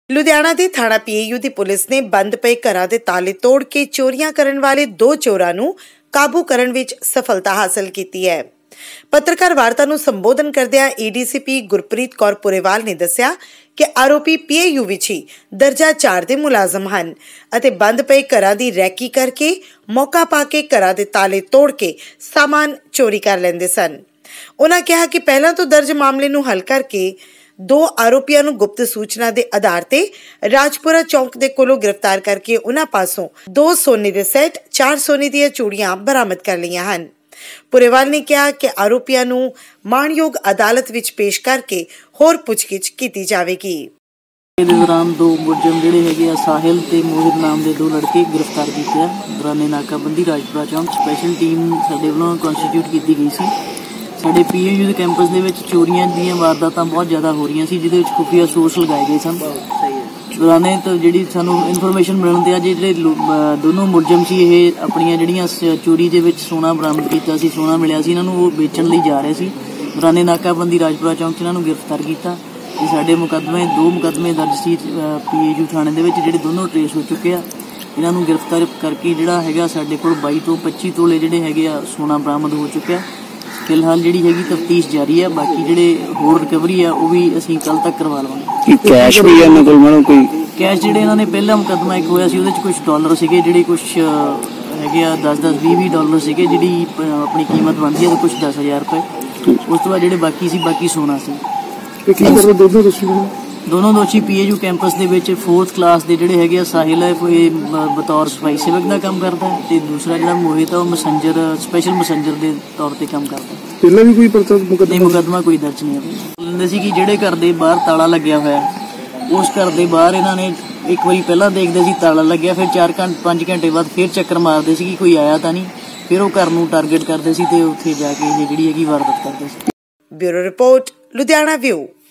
ਲੁਧਿਆਣਾ ਦੀ ਥਾਣਾ ਪੀਏਯੂ ਦੀ ਪੁਲਿਸ ਨੇ ਬੰਦ ਪਏ ਘਰਾਂ ਦੇ ਤਾਲੇ ਤੋੜ ਕੇ ਚੋਰੀਆਂ ਕਰਨ ਵਾਲੇ 2 ਚੋਰਾਂ ਨੂੰ ਕਾਬੂ ਕਰਨ ਵਿੱਚ ਸਫਲਤਾ ਹਾਸਲ ਕੀਤੀ ਹੈ। ਪੱਤਰਕਾਰ ਵਾਰਤਾ ਨੂੰ ਸੰਬੋਧਨ ਕਰਦਿਆਂ ਏਡੀਸੀਪੀ ਗੁਰਪ੍ਰੀਤ ਕੌਰ ਪੁਰੇਵਾਲ ਨੇ ਦੱਸਿਆ ਕਿ ਆਰੋਪੀ ਪੀਏਯੂ ਵਿੱਚ ਹੀ ਦਰਜਾ 4 ਦੇ ਮੁਲਾਜ਼ਮ ਹਨ ਅਤੇ ਬੰਦ ਪਏ ਘਰਾਂ ਦੀ ਰੈਕੀ ਕਰਕੇ ਮੌਕਾ ਪਾ ਕੇ ਘਰਾਂ ਦੇ ਤਾਲੇ ਤੋੜ ਕੇ ਸਾਮਾਨ ਚੋਰੀ ਕਰ ਲੈਂਦੇ ਸਨ। ਉਨ੍ਹਾਂ ਕਿਹਾ ਕਿ ਪਹਿਲਾਂ ਤੋਂ ਦਰਜ ਮਾਮਲੇ ਨੂੰ ਹੱਲ ਕਰਕੇ 2 ਆਰੋਪੀਆਂ ਨੂੰ ਗੁਪਤ ਸੂਚਨਾ ਦੇ ਆਧਾਰ ਤੇ ਰਾਜਪੁਰਾ ਚੌਂਕ ਦੇ ਕੋਲੋਂ ਗ੍ਰਿਫਤਾਰ ਕਰਕੇ ਉਨ੍ਹਾਂ ਪਾਸੋਂ 2 ਸੋਨੇ ਦੇ ਸੈੱਟ 4 ਸੋਨੇ ਦੀਆਂ ਚੂੜੀਆਂ ਬਰਾਮਦ ਕਰ ਲਈਆਂ ਹਨ। ਪੁਰੇਵਾਲ ਨੇ ਕਿਹਾ ਕਿ ਆਰੋਪੀਆਂ ਨੂੰ ਮਾਣਯੋਗ ਅਦਾਲਤ ਵਿੱਚ ਪੇਸ਼ ਕਰਕੇ ਹੋਰ ਪੁੱਛਗਿੱਛ ਕੀਤੀ ਜਾਵੇਗੀ। ਇਸ ਦੌਰਾਨ 2 ਮੁਲਜ਼ਮ ਜਿਹੜੇ ਹੈਗੇ ਆ ਸਾਹਿਲ ਤੇ ਮੋਹਿਤ ਨਾਮ ਦੇ 2 ਲੜਕੇ ਗ੍ਰਿਫਤਾਰ ਕੀਤੇ ਆ। ਦੌਰਾਨੇ ਨਾਕਾਬੰਦੀ ਰਾਜਪੁਰਾ ਚੌਂਕ ਸਪੈਸ਼ਲ ਟੀਮ ਸਾਡੇ ਵੱਲੋਂ ਕਨਸਟੀਟਿਊਟ ਕੀਤੀ ਗਈ ਸੀ। ਸਾਡੇ ਪੀਏਯੂ ਦੇ ਕੈਂਪਸ ਦੇ ਵਿੱਚ ਚੋਰੀਆਂ ਦੀਆਂ ਵਾਰਦਾਤਾਂ ਬਹੁਤ ਜ਼ਿਆਦਾ ਹੋ ਰਹੀਆਂ ਸੀ, ਜਿਹਦੇ ਵਿੱਚ ਖੁਫੀਆ ਸੋਰਸ ਲਗਾਏ ਗਏ ਸਨ। ਦੌਰਾਨੇ ਤਾਂ ਜਿਹੜੀ ਸਾਨੂੰ ਇਨਫੋਰਮੇਸ਼ਨ ਮਿਲਣ ਤੇ ਜਿਹੜੇ ਦੋਨੋਂ ਮੁਲਜ਼ਮ ਸੀ ਇਹ ਆਪਣੀਆਂ ਜਿਹੜੀਆਂ ਚੋਰੀ ਦੇ ਵਿੱਚ ਸੋਨਾ ਬਰਾਮਦ ਕੀਤਾ ਸੀ, ਸੋਨਾ ਮਿਲਿਆ ਸੀ, ਇਹਨਾਂ ਨੂੰ ਉਹ ਵੇਚਣ ਲਈ ਜਾ ਰਹੇ ਸੀ। ਦੌਰਾਨੇ ਨਾਕਾਬੰਦੀ ਰਾਜਪੁਰਾ ਚੌਂਕ 'ਚ ਇਹਨਾਂ ਨੂੰ ਗ੍ਰਿਫਤਾਰ ਕੀਤਾ ਤੇ ਸਾਡੇ 2 ਮੁਕੱਦਮੇ ਦਰਜ ਸੀ ਪੀਏਯੂ ਥਾਣੇ ਦੇ ਵਿੱਚ, ਜਿਹੜੇ ਦੋਨੋਂ ਟਰੇਸ ਹੋ ਚੁੱਕੇ ਆ। ਇਹਨਾਂ ਨੂੰ ਗ੍ਰਿਫਤਾਰ ਕਰਕੇ ਜਿਹੜਾ ਹੈਗਾ ਸਾਡੇ ਕੋਲ 22 ਤੋਂ 25 ਤੋਲੇ ਜਿਹੜੇ ਹੈਗੇ ਆ ਸੋਨਾ ਬਰਾਮਦ ਹੋ ਚੁੱਕਿਆ। ਫਿਲਹਾਲ ਜਿਹੜੀ ਹੈਗੀ ਤਫਤੀਸ਼ ਜਾਰੀ ਹੈ, ਬਾਕੀ ਜਿਹੜੇ ਹੋਰ ਰਿਕਵਰੀ ਆ ਉਹ ਵੀ ਅਸੀਂ ਕੱਲ ਤੱਕ ਕਰਵਾ ਲਵਾਂਗੇ। ਕੈਸ਼ ਵੀ ਇਹਨਾਂ ਕੋਲ ਮੈਡਮ ਕੋਈ ਕੈਸ਼ ਜਿਹੜੇ ਇਹਨਾਂ ਨੇ ਪਹਿਲਾ ਮੁਕੱਦਮਾ ਇੱਕ ਹੋਇਆ ਸੀ ਉਹਦੇ 'ਚ ਕੁਝ ਡਾਲਰ ਸੀਗੇ, ਜਿਹੜੇ ਕੁਝ ਹੈਗੇ ਆ 10-10 20-20 ਡਾਲਰ ਸੀਗੇ, ਜਿਹੜੀ ਆਪਣੀ ਕੀਮਤ ਬਣਦੀ ਹੈ ਕੁਝ 10,000 ਰੁਪਏ। ਉਸ ਤੋਂ ਬਾਅਦ ਜਿਹੜੇ ਬਾਕੀ ਸੀ ਬਾਕੀ ਸੋਨਾ ਸੀ। ਦੋਨੋਂ ਦੋਸ਼ੀ ਪੀਏਯੂ ਕੈਂਪਸ ਦੇ ਵਿੱਚ 4th ਕਲਾਸ ਦੇ ਜਿਹੜੇ ਹੈਗੇ ਆ ਸਾਹਿਲ ਹੈ ਇਹ ਬਤੌਰ ਸਫਾਈ ਸੇਵਕ ਦਾ ਕੰਮ ਕਰਦਾ ਹੈ ਤੇ ਦੂਸਰਾ ਜਿਹੜਾ ਮੋਹਿਤ ਆ ਉਹ ਮੈਸੇਂਜਰ ਸਪੈਸ਼ਲ ਮੈਸੇਂਜਰ ਦੇ ਤੌਰ ਤੇ ਕੰਮ ਕਰਦਾ। ਪਹਿਲਾਂ ਵੀ ਕੋਈ ਮੁਕੱਦਮਾ ਕੋਈ ਦਰਜ ਨਹੀਂ ਹੈ। ਕਹਿੰਦੇ ਸੀ ਕਿ ਜਿਹੜੇ ਘਰ ਦੇ ਬਾਹਰ ਤਾਲਾ ਲੱਗਿਆ ਹੋਇਆ ਉਸ ਘਰ ਦੇ ਬਾਹਰ ਇਹਨਾਂ ਨੇ ਇੱਕ ਵਾਰੀ ਪਹਿਲਾਂ ਦੇਖਦੇ ਸੀ ਤਾਲਾ ਲੱਗਿਆ, ਫਿਰ 4-5 ਘੰਟੇ ਬਾਅਦ ਫਿਰ ਚੱਕਰ ਮਾਰਦੇ ਸੀ ਕਿ ਕੋਈ ਆਇਆ ਤਾਂ ਨਹੀਂ, ਫਿਰ ਉਹ ਘਰ ਨੂੰ ਟਾਰਗੇਟ ਕਰਦੇ ਸੀ ਤੇ ਉੱਥੇ ਜਾ ਕੇ ਇਹ ਜਿਹੜੀ ਹੈਗੀ ਵਾਰਦਾਤ ਕਰਦੇ ਸੀ। Bureau report, Ludhiana view.